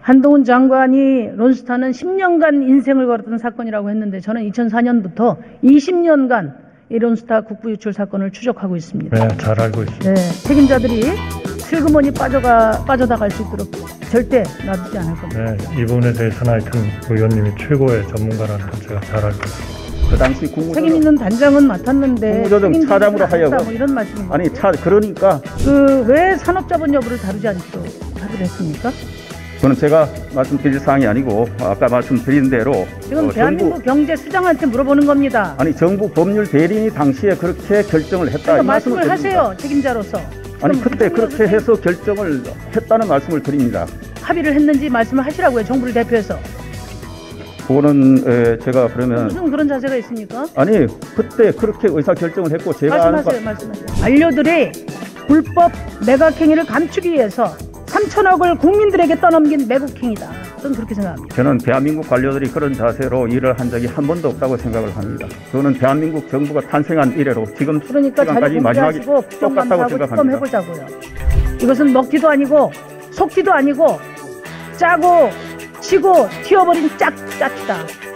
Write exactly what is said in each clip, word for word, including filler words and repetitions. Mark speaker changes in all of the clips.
Speaker 1: 한동훈 장관이 론스타는 십 년간 인생을 걸었던 사건이라고 했는데 저는 이천사 년부터 이십 년간 이 론스타 국부 유출 사건을 추적하고 있습니다.
Speaker 2: 네, 잘 알고 있습니다.
Speaker 1: 네, 책임자들이 슬그머니 빠져가, 빠져나갈 수 있도록 절대 놔두지 않을 겁니다.
Speaker 2: 네, 이 부분에 대해서는 하여튼 의원님이 최고의 전문가라는 걸 제가 잘 알고 있습니다.
Speaker 3: 그 당시 국무조정,
Speaker 1: 책임 있는 단장은 맡았는데
Speaker 3: 국무조정 차장으로 하여금
Speaker 1: 뭐 이런 말씀입니다.
Speaker 3: 아니 차 그러니까
Speaker 1: 그 왜 산업자본 여부를 다루지 않기로 합의를 했습니까?
Speaker 3: 그는 제가 말씀드릴 사항이 아니고 아까 말씀드린 대로
Speaker 1: 지금
Speaker 3: 어,
Speaker 1: 대한민국
Speaker 3: 정부,
Speaker 1: 경제수장한테 물어보는 겁니다.
Speaker 3: 아니 정부 법률 대리인이 당시에 그렇게 결정을 했다.
Speaker 1: 그러니까
Speaker 3: 이
Speaker 1: 말씀을
Speaker 3: 말씀을
Speaker 1: 하세요,
Speaker 3: 드립니다.
Speaker 1: 책임자로서.
Speaker 3: 아니 그때
Speaker 1: 그럼
Speaker 3: 그렇게 해서 결정을 했다는 말씀을 드립니다.
Speaker 1: 합의를 했는지 말씀을 하시라고요, 정부를 대표해서.
Speaker 3: 그거는 에, 제가 그러면
Speaker 1: 무슨 그런 자세가 있습니까?
Speaker 3: 아니 그때 그렇게 의사 결정을 했고 제가
Speaker 1: 말씀하세요,
Speaker 3: 아는
Speaker 1: 말씀하세요. 반려들이 불법 매각행위를 감추기 위해서 삼천억을 국민들에게 떠넘긴 매국행위다. 저는 그렇게 생각합니다.
Speaker 3: 저는 대한민국 관료들이 그런 자세로 일을 한 적이 한 번도 없다고 생각을 합니다. 저는 대한민국 정부가 탄생한 이래로 지금
Speaker 1: 그러니까
Speaker 3: 시간까지
Speaker 1: 자료
Speaker 3: 마지막에
Speaker 1: 공개하시고
Speaker 3: 똑같다고
Speaker 1: 국정감사하고
Speaker 3: 생각합니다.
Speaker 1: 특검해보자고요. 이것은 먹튀도 아니고 속튀도 아니고 짜고 치고 튀어버린 짝, 짝이다.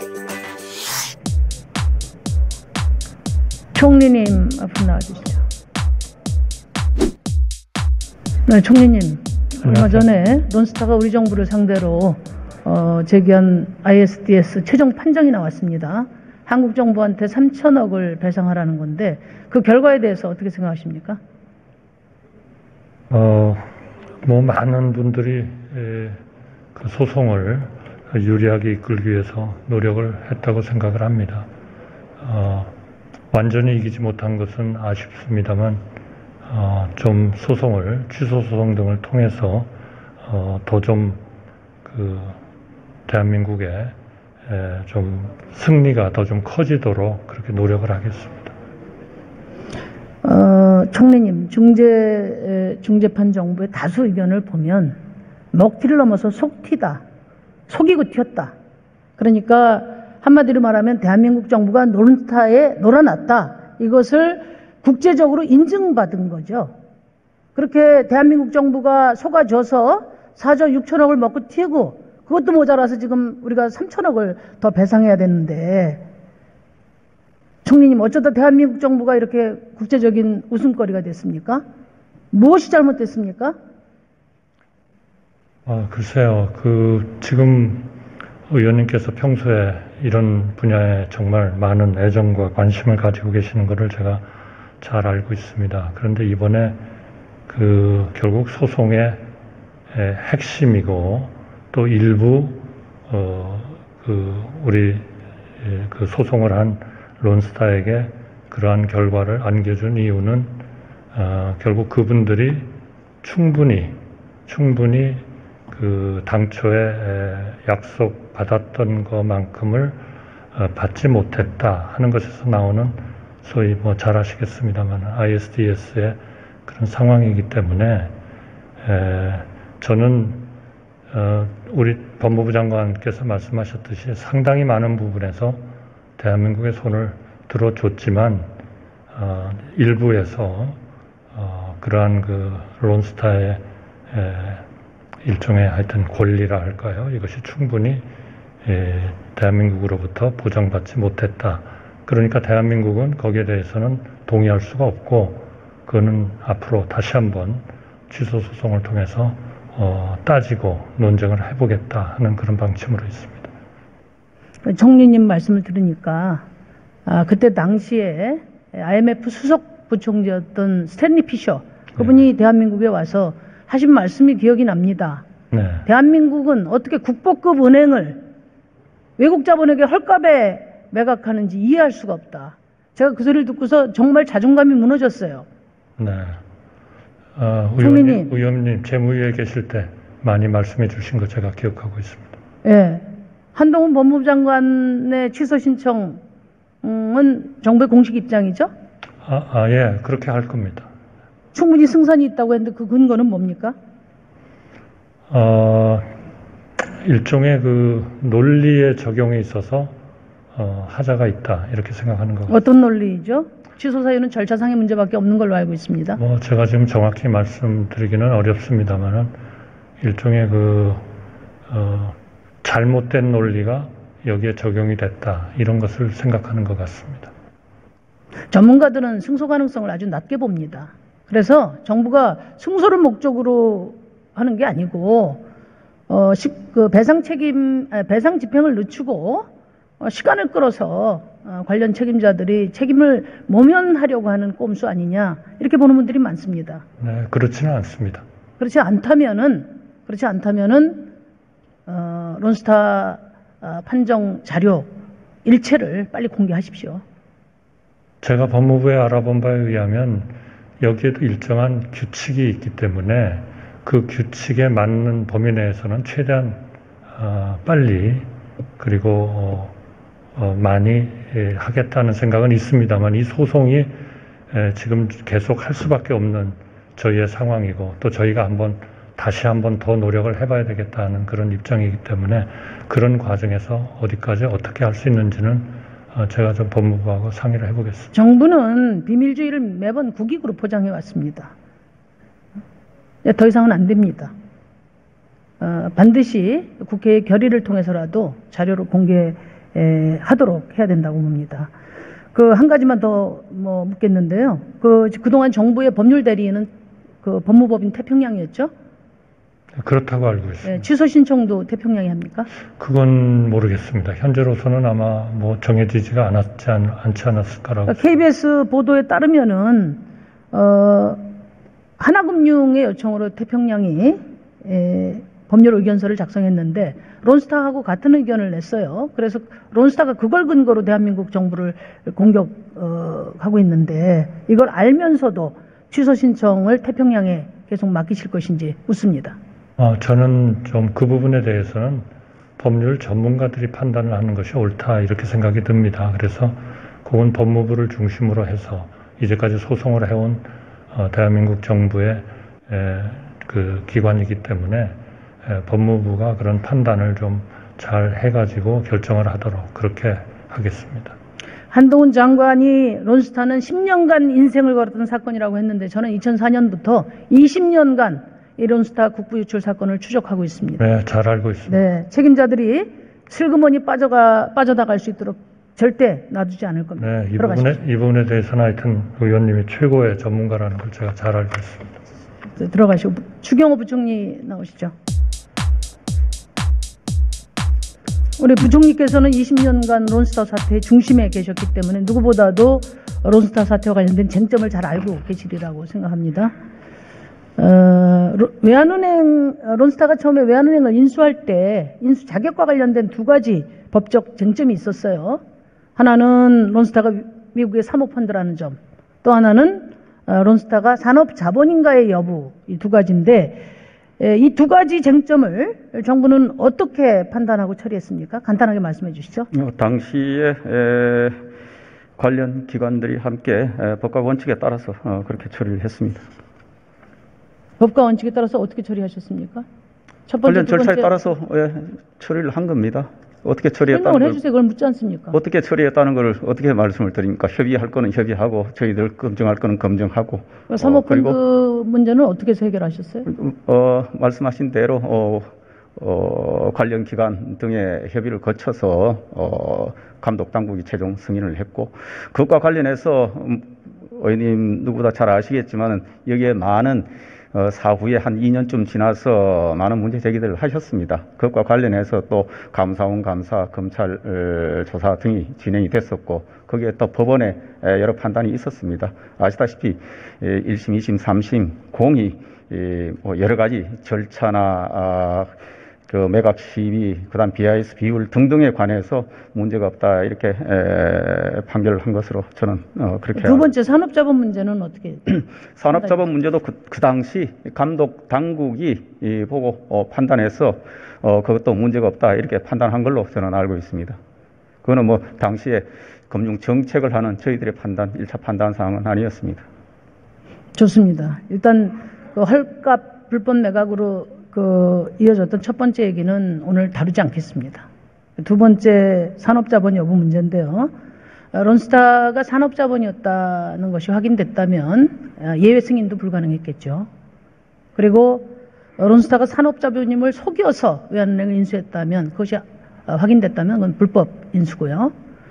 Speaker 1: 총리님 앞으로 나와주시죠. 네, 총리님. 얼마 전에 론스타가 우리 정부를 상대로 어, 제기한 아이에스디에스 최종 판정이 나왔습니다. 한국 정부한테 삼천억을 배상하라는 건데 그 결과에 대해서 어떻게 생각하십니까?
Speaker 2: 어, 뭐 많은 분들이 에, 그 소송을 유리하게 이끌기 위해서 노력을 했다고 생각을 합니다. 어, 완전히 이기지 못한 것은 아쉽습니다만 어, 좀 소송을 취소 소송 등을 통해서 어, 더 좀 그 대한민국의 에, 좀 승리가 더 좀 커지도록 그렇게 노력을 하겠습니다.
Speaker 1: 어, 총리님, 중재, 중재판 정부의 다수 의견을 보면 먹튀를 넘어서 속튀다, 속이고 튀었다. 그러니까 한마디로 말하면 대한민국 정부가 론스타에 놀아났다. 이것을 국제적으로 인증받은 거죠. 그렇게 대한민국 정부가 속아줘서 사조 육천억을 먹고 튀고 그것도 모자라서 지금 우리가 삼천억을 더 배상해야 되는데 총리님 어쩌다 대한민국 정부가 이렇게 국제적인 웃음거리가 됐습니까? 무엇이 잘못됐습니까?
Speaker 2: 아, 글쎄요. 그 지금 의원님께서 평소에 이런 분야에 정말 많은 애정과 관심을 가지고 계시는 것을 제가 잘 알고 있습니다. 그런데 이번에 그 결국 소송의 핵심이고 또 일부 어 그 우리 그 소송을 한 론스타에게 그러한 결과를 안겨준 이유는 어 결국 그분들이 충분히 충분히 그 당초에 약속 받았던 것만큼을 받지 못했다 하는 것에서 나오는 소위 뭐 잘 아시겠습니다만 아이에스디에스의 그런 상황이기 때문에 에, 저는 어, 우리 법무부 장관께서 말씀하셨듯이 상당히 많은 부분에서 대한민국의 손을 들어줬지만 어, 일부에서 어, 그러한 그 론스타의 에, 일종의 하여튼 권리라 할까요? 이것이 충분히 에, 대한민국으로부터 보장받지 못했다. 그러니까 대한민국은 거기에 대해서는 동의할 수가 없고 그거는 앞으로 다시 한번 취소 소송을 통해서 어, 따지고 논쟁을 해보겠다 하는 그런 방침으로 있습니다.
Speaker 1: 총리님 말씀을 들으니까 아, 그때 당시에 아이엠에프 수석 부총재였던 스탠리 피셔 그분이 네. 대한민국에 와서 하신 말씀이 기억이 납니다.
Speaker 2: 네.
Speaker 1: 대한민국은 어떻게 국보급 은행을 외국 자본에게 헐값에 매각하는지 이해할 수가 없다. 제가 그 소리를 듣고서 정말 자존감이 무너졌어요.
Speaker 2: 네. 어, 의원님, 의원님 재무위에 계실 때 많이 말씀해 주신 거 제가 기억하고 있습니다.
Speaker 1: 예. 한동훈 법무부 장관의 취소 신청은 정부의 공식 입장이죠?
Speaker 2: 아, 아, 예. 그렇게 할 겁니다.
Speaker 1: 충분히 승산이 있다고 했는데 그 근거는 뭡니까?
Speaker 2: 어, 일종의 그 논리의 적용에 있어서 어, 하자가 있다 이렇게 생각하는 것 같습니다.
Speaker 1: 어떤 논리죠? 취소 사유는 절차상의 문제밖에 없는 걸로 알고 있습니다.
Speaker 2: 뭐 제가 지금 정확히 말씀드리기는 어렵습니다만은 일종의 그 어, 잘못된 논리가 여기에 적용이 됐다. 이런 것을 생각하는 것 같습니다.
Speaker 1: 전문가들은 승소 가능성을 아주 낮게 봅니다. 그래서 정부가 승소를 목적으로 하는 게 아니고 어, 시, 그 배상 책임, 배상 집행을 늦추고 어, 시간을 끌어서 어, 관련 책임자들이 책임을 모면하려고 하는 꼼수 아니냐 이렇게 보는 분들이 많습니다.
Speaker 2: 네, 그렇지는 않습니다.
Speaker 1: 그렇지 않다면은 그렇지 않다면은 어, 론스타 어, 판정 자료 일체를 빨리 공개하십시오.
Speaker 2: 제가 법무부에 알아본 바에 의하면 여기에도 일정한 규칙이 있기 때문에 그 규칙에 맞는 범위 내에서는 최대한 어, 빨리 그리고 어, 어, 많이 예, 하겠다는 생각은 있습니다만 이 소송이 예, 지금 계속 할 수밖에 없는 저희의 상황이고 또 저희가 한번 다시 한번 더 노력을 해봐야 되겠다는 그런 입장이기 때문에 그런 과정에서 어디까지 어떻게 할 수 있는지는 어, 제가 좀 법무부하고 상의를 해보겠습니다.
Speaker 1: 정부는 비밀주의를 매번 국익으로 포장해 왔습니다. 더 이상은 안 됩니다. 어, 반드시 국회의 결의를 통해서라도 자료를 공개하도록 해야 된다고 봅니다. 그 한 가지만 더 뭐 묻겠는데요. 그 그동안 정부의 법률 대리인은 그 법무법인 태평양이었죠?
Speaker 2: 그렇다고 알고 있습니다.
Speaker 1: 네, 취소 신청도 태평양이 합니까?
Speaker 2: 그건 모르겠습니다. 현재로서는 아마 뭐 정해지지가 않았지 않, 않지 않았을까라고.
Speaker 1: 그러니까 케이비에스 보도에 따르면은 어, 하나금융의 요청으로 태평양이 에, 법률 의견서를 작성했는데 론스타하고 같은 의견을 냈어요. 그래서 론스타가 그걸 근거로 대한민국 정부를 공격하고 있는데 이걸 알면서도 취소 신청을 태평양에 계속 맡기실 것인지 묻습니다.
Speaker 2: 어, 저는 좀 그 부분에 대해서는 법률 전문가들이 판단을 하는 것이 옳다 이렇게 생각이 듭니다. 그래서 그건 법무부를 중심으로 해서 이제까지 소송을 해온 어, 대한민국 정부의 에, 그 기관이기 때문에 에, 법무부가 그런 판단을 좀 잘 해가지고 결정을 하도록 그렇게 하겠습니다.
Speaker 1: 한동훈 장관이 론스타는 십 년간 인생을 걸었던 사건이라고 했는데 저는 이천사 년부터 이십 년간 이 론스타 국부 유출 사건을 추적하고 있습니다.
Speaker 2: 네, 잘 알고 있습니다.
Speaker 1: 네, 책임자들이 슬그머니 빠져가 빠져나갈 수 있도록 절대 놔두지 않을 겁니다.
Speaker 2: 네, 이 부분에, 이 부분에 대해서는 하여튼 의원님이 최고의 전문가라는 걸 제가 잘 알고 있습니다.
Speaker 1: 네, 들어가시고 추경호 부총리 나오시죠. 우리 부총리께서는 이십 년간 론스타 사태의 중심에 계셨기 때문에 누구보다도 론스타 사태와 관련된 쟁점을 잘 알고 계시리라고 생각합니다. 어, 외환은행, 론스타가 처음에 외환은행을 인수할 때 인수 자격과 관련된 두 가지 법적 쟁점이 있었어요. 하나는 론스타가 미국의 사모펀드라는 점, 또 하나는 어, 론스타가 산업자본인가의 여부, 이 두 가지인데 이 두 가지 쟁점을 정부는 어떻게 판단하고 처리했습니까? 간단하게 말씀해 주시죠.
Speaker 3: 어, 당시에 에, 관련 기관들이 함께 에, 법과 원칙에 따라서 어, 그렇게 처리를 했습니다.
Speaker 1: 법과 원칙에 따라서 어떻게 처리하셨습니까? 첫 번째,
Speaker 3: 관련
Speaker 1: 두 번째
Speaker 3: 절차에 따라서 예, 처리를 한 겁니다. 어떻게 처리했다는
Speaker 1: 설명을
Speaker 3: 걸
Speaker 1: 해주세요. 그걸 묻지 않습니까?
Speaker 3: 어떻게 처리했다는 걸 어떻게 말씀을 드립니까? 협의할 거는 협의하고 저희들 검증할 거는 검증하고
Speaker 1: 사모펀드
Speaker 3: 어,
Speaker 1: 문제는 어떻게 해서 해결하셨어요?
Speaker 3: 어, 말씀하신 대로 어, 어, 관련 기관 등의 협의를 거쳐서 어, 감독 당국이 최종 승인을 했고 그것과 관련해서 음, 의원님 누구보다 잘 아시겠지만 여기에 많은 어, 사후에 한 이 년쯤 지나서 많은 문제 제기들을 하셨습니다. 그것과 관련해서 또 감사원 감사, 검찰 어, 조사 등이 진행이 됐었고 거기에 또 법원의 에, 여러 판단이 있었습니다. 아시다시피 에, 일 심, 이 심, 삼 심 공이 에, 뭐 여러 가지 절차나 아, 그 매각 시비, 그다음 비아이에스 비율 등등에 관해서 문제가 없다 이렇게 에, 판결을 한 것으로 저는 어, 그렇게
Speaker 1: 두 번째 산업자본 문제는 어떻게?
Speaker 3: 산업자본 문제도 그, 그 당시 감독 당국이 이, 보고 어, 판단해서 어, 그것도 문제가 없다 이렇게 판단한 걸로 저는 알고 있습니다. 그거는 뭐 당시에 금융 정책을 하는 저희들의 판단, 일 차 판단 사항은 아니었습니다.
Speaker 1: 좋습니다. 일단 그 헐값 불법 매각으로 그 이어졌던 첫 번째 얘기는 오늘 다루지 않겠습니다. 두 번째 산업자본 여부 문제인데요. 론스타가 산업자본이었다는 것이 확인됐다면 예외 승인도 불가능했겠죠. 그리고 론스타가 산업자본임을 속여서 외환은행을 인수했다면, 그것이 확인됐다면 그건 불법 인수고요.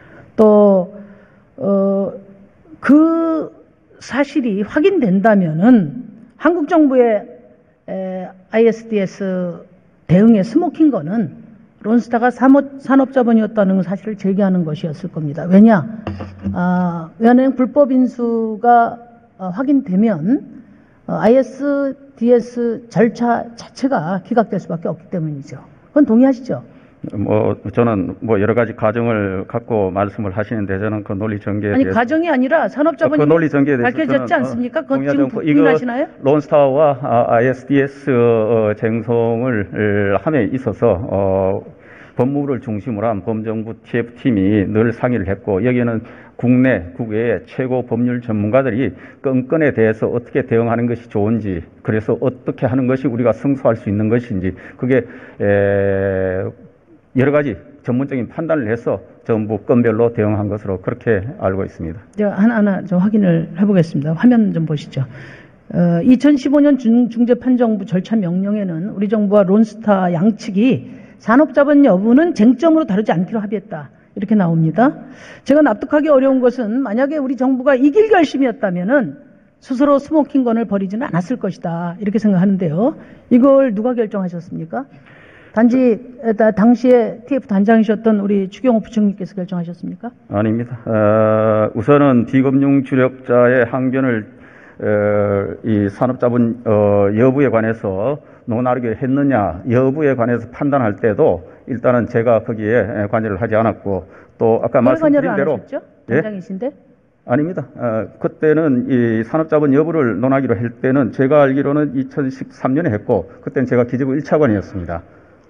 Speaker 1: 또 어, 그 사실이 확인된다면은 한국 정부의 에, 아이에스디에스 대응에 스모킹 거는 론스타가 산업, 산업자본이었다는 사실을 제기하는 것이었을 겁니다. 왜냐? 아, 외환은행 불법 인수가 어, 확인되면 어, 아이에스디에스 절차 자체가 기각될 수밖에 없기 때문이죠. 그건 동의하시죠?
Speaker 3: 뭐 저는 뭐 여러 가지 가정을 갖고 말씀을 하시는데 저는 그 논리 전개에
Speaker 1: 아니
Speaker 3: 대해서
Speaker 1: 가정이 아니라 산업자본이
Speaker 3: 그 논리 전개에 대해서
Speaker 1: 밝혀졌지
Speaker 3: 저는,
Speaker 1: 않습니까?
Speaker 3: 어,
Speaker 1: 그건 지금
Speaker 3: 동의하지 않고
Speaker 1: 부인하시나요?
Speaker 3: 이거 론스타와 아이에스디에스 어, 쟁송을 함에 있어서 어, 법무부를 중심으로 한 범정부 티에프팀이 늘 상의를 했고 여기에는 국내, 국외의 최고 법률 전문가들이 건건에 대해서 어떻게 대응하는 것이 좋은지 그래서 어떻게 하는 것이 우리가 승소할 수 있는 것인지 그게 에, 여러 가지 전문적인 판단을 해서 전부 건별로 대응한 것으로 그렇게 알고 있습니다.
Speaker 1: 제가 하나하나 좀 확인을 해보겠습니다. 화면 좀 보시죠. 어, 이천십오 년 중, 중재판정부 절차 명령에는 우리 정부와 론스타 양측이 산업자본 여부는 쟁점으로 다루지 않기로 합의했다. 이렇게 나옵니다. 제가 납득하기 어려운 것은 만약에 우리 정부가 이길 결심이었다면은 스스로 스모킹건을 벌이지는 않았을 것이다. 이렇게 생각하는데요. 이걸 누가 결정하셨습니까? 단지 당시에 티에프 단장이셨던 우리 추경호 부총리께서 결정하셨습니까?
Speaker 3: 아닙니다. 어, 우선은 비금융 주력자의 항변을 어, 이 산업자본 어, 여부에 관해서 논하게 했느냐 여부에 관해서 판단할 때도 일단은 제가 거기에 관여를 하지 않았고 또 아까 말씀드린 대로
Speaker 1: 예? 단장이신데?
Speaker 3: 아닙니다. 어, 그때는 이 산업자본 여부를 논하기로 할 때는 제가 알기로는 이천십삼 년에 했고 그때는 제가 기재부 일 차관이었습니다.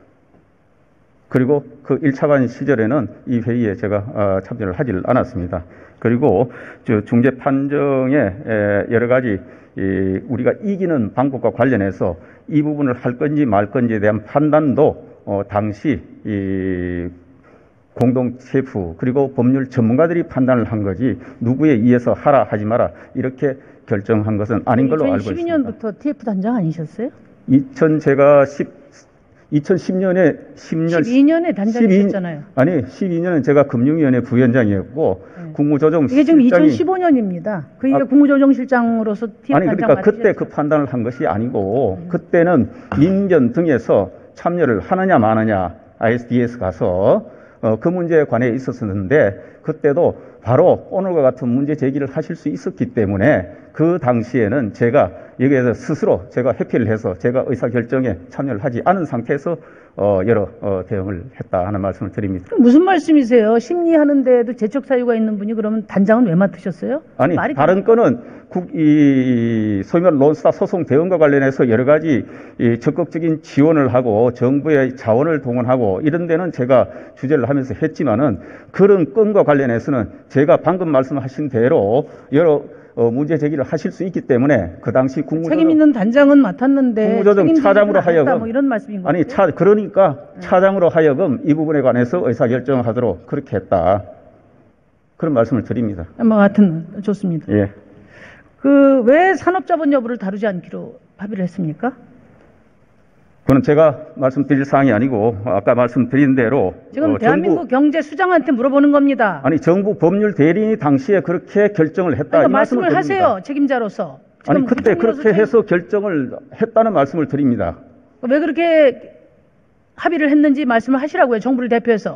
Speaker 3: 그리고 그 일 차관 시절에는 이 회의에 제가 어, 참여를 하지 않았습니다. 그리고 중재 판정의 여러 가지 이 우리가 이기는 방법과 관련해서 이 부분을 할 건지 말 건지에 대한 판단도 어, 당시 이 공동 티에프 그리고 법률 전문가들이 판단을 한 거지 누구에 의해서 하라 하지 마라 이렇게 결정한 것은 아닌 걸로 알고 있습니다.
Speaker 1: 이천십이 년부터 티에프 단장 아니셨어요?
Speaker 3: 이천 제가 십 이천십 년에 십 년
Speaker 1: 십이 년에 단장이셨잖아요.
Speaker 3: 아니 십이 년은 제가 금융위원회 부위원장이었고 네. 국무조정
Speaker 1: 이게 지금 이천십오 년입니다. 그 이게 아, 국무조정실장으로서 티에프
Speaker 3: 아니
Speaker 1: 단장
Speaker 3: 그러니까
Speaker 1: 맡으셨죠?
Speaker 3: 그때 그 판단을 한 것이 아니고 음. 그때는 민변 등에서 참여를 하느냐 마느냐 아이에스디에스 가서 어, 그 문제에 관해 있었었는데 그때도 바로 오늘과 같은 문제 제기를 하실 수 있었기 때문에 그 당시에는 제가 여기에서 스스로 제가 회피를 해서 제가 의사결정에 참여를 하지 않은 상태에서 어, 여러 어, 대응을 했다 하는 말씀을 드립니다.
Speaker 1: 무슨 말씀이세요? 심리하는데도 재척 사유가 있는 분이 그러면 단장은 왜 맡으셨어요?
Speaker 3: 아니
Speaker 1: 말이
Speaker 3: 다른 건은 국, 이, 소위 말해 론스타 소송 대응과 관련해서 여러 가지 이 적극적인 지원을 하고 정부의 자원을 동원하고 이런 데는 제가 주재를 하면서 했지만은 그런 건과 관련해서는 제가 방금 말씀하신 대로 여러 어, 문제 제기를 하실 수 있기 때문에 그 당시 국무조정
Speaker 1: 책임 있는 단장은 맡았는데
Speaker 3: 국무조정 차장으로 하여금
Speaker 1: 뭐 이런 말씀인 거죠?
Speaker 3: 아니 차 그러니까 네. 차장으로 하여금 이 부분에 관해서 의사결정하도록 그렇게 했다 그런 말씀을 드립니다.
Speaker 1: 뭐 하여튼 좋습니다.
Speaker 3: 예.
Speaker 1: 그 왜 산업자본 여부를 다루지 않기로 합의를 했습니까?
Speaker 3: 그건 제가 말씀드릴 사항이 아니고 아까 말씀드린 대로
Speaker 1: 지금
Speaker 3: 어,
Speaker 1: 대한민국
Speaker 3: 정부,
Speaker 1: 경제수장한테 물어보는 겁니다.
Speaker 3: 아니 정부 법률 대리인이 당시에 그렇게 결정을 했다.
Speaker 1: 그러니까
Speaker 3: 이
Speaker 1: 말씀을
Speaker 3: 말씀을
Speaker 1: 하세요.
Speaker 3: 드립니다.
Speaker 1: 책임자로서.
Speaker 3: 아니 그때 그렇게
Speaker 1: 책임...
Speaker 3: 해서 결정을 했다는 말씀을 드립니다.
Speaker 1: 왜 그렇게 합의를 했는지 말씀을 하시라고요. 정부를 대표해서.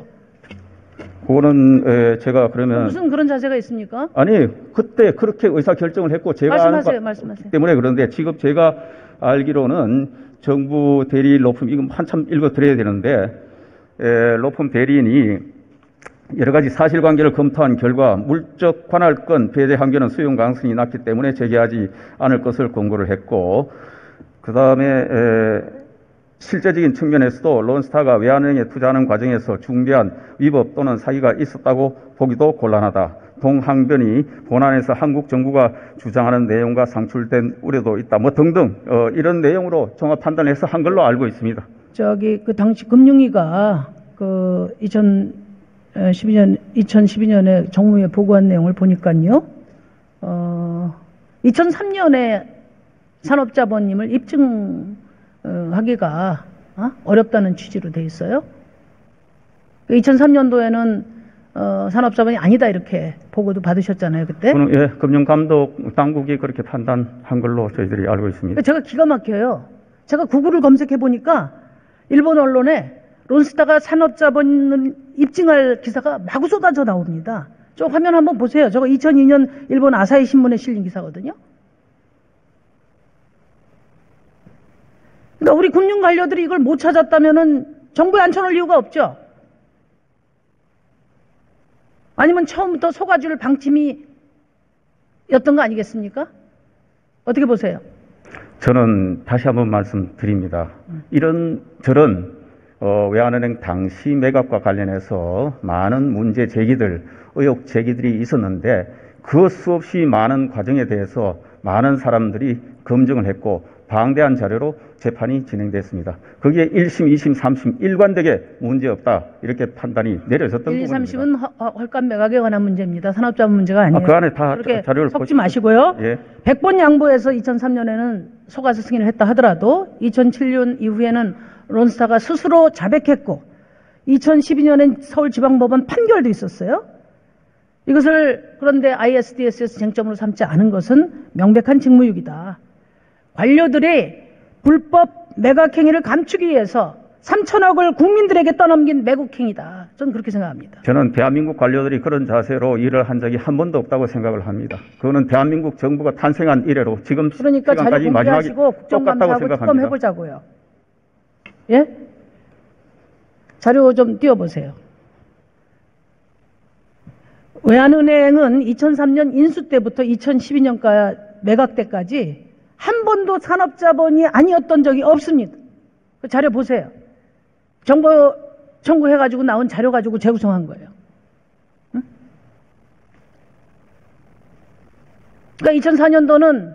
Speaker 3: 그거는 에, 제가 그러면
Speaker 1: 무슨 그런 자세가 있습니까?
Speaker 3: 아니 그때 그렇게 의사 결정을 했고 제가
Speaker 1: 말씀하세요.
Speaker 3: 아는
Speaker 1: 말씀하세요.
Speaker 3: 때문에 그런데 지금 제가 알기로는 정부 대리인 로펌 이거 한참 읽어드려야 되는데 에, 로펌 대리인이 여러 가지 사실관계를 검토한 결과 물적 관할권 배제 한계는 수용 가능성이 낮기 때문에 제기하지 않을 것을 권고를 했고 그 다음에 실제적인 측면에서도 론스타가 외환은행에 투자하는 과정에서 중대한 위법 또는 사기가 있었다고 보기도 곤란하다. 동항변이 본안에서 한국 정부가 주장하는 내용과 상출된 우려도 있다. 뭐 등등 어, 이런 내용으로 종합 판단해서 한 걸로 알고 있습니다.
Speaker 1: 저기 그 당시 금융위가 그 이천십이 년 이천십이 년에 정무위에 보고한 내용을 보니까요. 어, 이천삼 년에 산업자본임을 입증 어, 하기가 어? 어렵다는 취지로 돼 있어요. 이천삼 년도에는 어, 산업자본이 아니다 이렇게 보고도 받으셨잖아요, 그때.
Speaker 3: 그는 예, 금융감독 당국이 그렇게 판단한 걸로 저희들이 알고 있습니다.
Speaker 1: 제가 기가 막혀요. 제가 구글을 검색해 보니까 일본 언론에 론스타가 산업자본을 입증할 기사가 마구 쏟아져 나옵니다. 저 화면 한번 보세요. 저거 이천이 년 일본 아사히 신문에 실린 기사거든요. 그러니까 우리 금융 관료들이 이걸 못 찾았다면은 정부에 앉혀놓을 이유가 없죠. 아니면 처음부터 속아줄 방침이 였던 거 아니겠습니까? 어떻게 보세요?
Speaker 3: 저는 다시 한번 말씀드립니다. 이런 저런 어, 외환은행 당시 매각과 관련해서 많은 문제 제기들, 의혹 제기들이 있었는데 그 수없이 많은 과정에 대해서 많은 사람들이 검증을 했고 방대한 자료로 재판이 진행됐습니다. 거기에 일 심, 이 심, 삼 심 일관되게 문제없다 이렇게 판단이 내려졌던
Speaker 1: 일,
Speaker 3: 부분입니다.
Speaker 1: 삼 심은 헐값 매각에 관한 문제입니다. 산업자본 문제가 아니에요.
Speaker 3: 아, 그 안에 다
Speaker 1: 그렇게
Speaker 3: 자료를
Speaker 1: 섞지
Speaker 3: 보시면,
Speaker 1: 마시고요.
Speaker 3: 예.
Speaker 1: 백 번 양보해서 이천삼 년에는 소가세 승인을 했다 하더라도 이천칠 년 이후에는 론스타가 스스로 자백했고 이천십이 년엔 서울지방법원 판결도 있었어요. 이것을 그런데 아이에스디에스에서 쟁점으로 삼지 않은 것은 명백한 직무유기다. 관료들이 불법 매각 행위를 감추기 위해서 삼천억을 국민들에게 떠넘긴 매국행위다. 저는 그렇게 생각합니다.
Speaker 3: 저는 대한민국 관료들이 그런 자세로 일을 한 적이 한 번도 없다고 생각을 합니다. 그거는 대한민국 정부가 탄생한 이래로 지금
Speaker 1: 그러니까 자료
Speaker 3: 시간까지 마지막에
Speaker 1: 공개하시고
Speaker 3: 똑같다고
Speaker 1: 국정감사하고 특검
Speaker 3: 생각합니다.
Speaker 1: 해보자고요. 예? 자료 좀 띄워보세요. 외환은행은 이천삼 년 인수 때부터 이천십이 년까지 매각 때까지 한 번도 산업자본이 아니었던 적이 없습니다. 그 자료 보세요. 정보 청구해가지고 나온 자료 가지고 재구성한 거예요. 응? 그러니까 이천사 년도는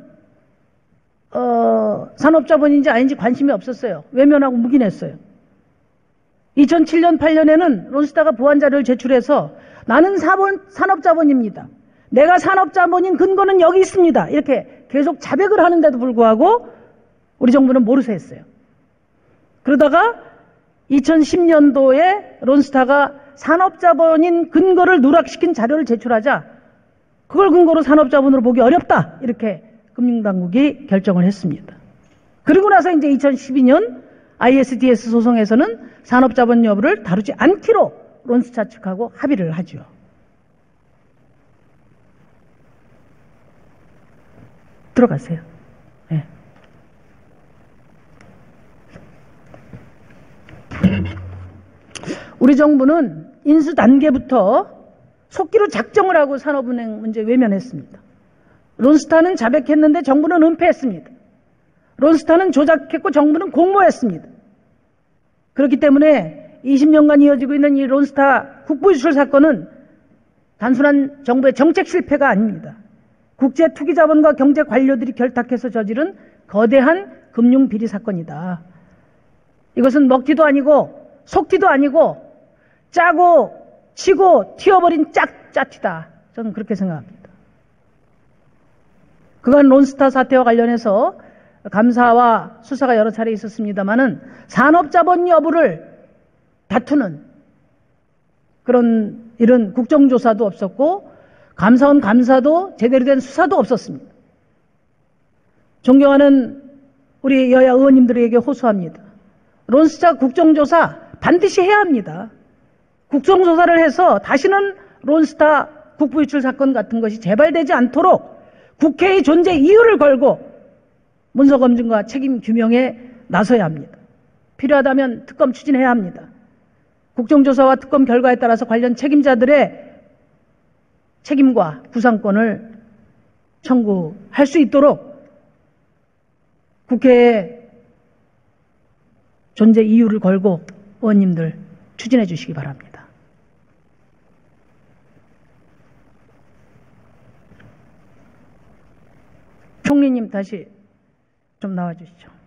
Speaker 1: 어, 산업자본인지 아닌지 관심이 없었어요. 외면하고 묵인했어요. 이천칠 년, 팔 년에는 론스타가 보완 자료를 제출해서 나는 사본, 산업자본입니다. 내가 산업자본인 근거는 여기 있습니다. 이렇게 계속 자백을 하는데도 불구하고 우리 정부는 모르쇠 했어요. 그러다가 이천십 년도에 론스타가 산업자본인 근거를 누락시킨 자료를 제출하자 그걸 근거로 산업자본으로 보기 어렵다. 이렇게 금융당국이 결정을 했습니다. 그리고 나서 이제 이천십이 년 아이에스디에스 소송에서는 산업자본 여부를 다루지 않기로 론스타 측하고 합의를 하죠. 들어가세요. 네. 우리 정부는 인수 단계부터 속기로 작정을 하고 산업은행 문제 외면했습니다. 론스타는 자백했는데 정부는 은폐했습니다. 론스타는 조작했고 정부는 공모했습니다. 그렇기 때문에 이십 년간 이어지고 있는 이 론스타 국부유출 사건은 단순한 정부의 정책 실패가 아닙니다. 국제 투기자본과 경제 관료들이 결탁해서 저지른 거대한 금융 비리 사건이다. 이것은 먹튀도 아니고 속튀도 아니고 짜고 치고 튀어버린 짝 짜튀다. 저는 그렇게 생각합니다. 그간 론스타 사태와 관련해서 감사와 수사가 여러 차례 있었습니다마는 산업자본 여부를 다투는 그런 이런 국정조사도 없었고 감사원 감사도 제대로 된 수사도 없었습니다. 존경하는 우리 여야 의원님들에게 호소합니다. 론스타 국정조사 반드시 해야 합니다. 국정조사를 해서 다시는 론스타 국부유출 사건 같은 것이 재발되지 않도록 국회의 존재 이유를 걸고 문서검증과 책임 규명에 나서야 합니다. 필요하다면 특검 추진해야 합니다. 국정조사와 특검 결과에 따라서 관련 책임자들의 책임과 구상권을 청구할 수 있도록 국회에 존재 이유를 걸고 의원님들 추진해 주시기 바랍니다. 총리님 다시 좀 나와 주시죠.